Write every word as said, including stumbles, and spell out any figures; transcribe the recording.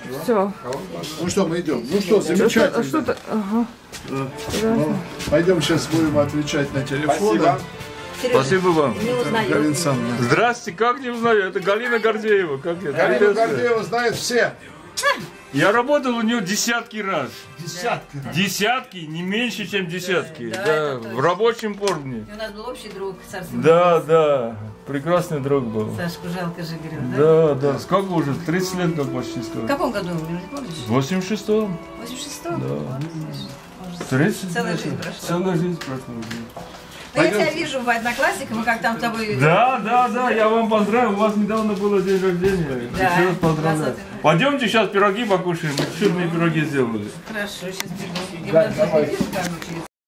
Все. Ну что, мы идем. Ну что, замечательно. Что-то, ага. Да. Ну, пойдем сейчас будем отвечать на телефон. Спасибо. Спасибо вам. Не узнаю. Галина Александровна. Здрасте, как не узнаю, это Галина Гордеева. Как я? Галину Гордееву знают все. Я работал у нее десятки раз. Десятки. Десятки, не меньше, чем десятки. Да, Да, это в точно. рабочем форме. И у нас был общий друг, царство. Да, да, прекрасный друг был. Сашку жалко же, говорил, да? Да, да, сколько уже? тридцать лет как почти В скоро. каком году умер, не помнишь? В восемьдесят шестом. В восемьдесят шестом? Да. Вот, слышишь, тридцать Целая лет. жизнь прошла. Целая жизнь прошла. Ну, я тебя вижу в Одноклассниках, мы как там с тобой... Да, да, да, я вам поздравил, у вас недавно было день рождения. Да, Еще раз поздравляю. красоты. Пойдемте сейчас пироги покушаем, мы чудные пироги сделали. Хорошо, сейчас бегу. Я буду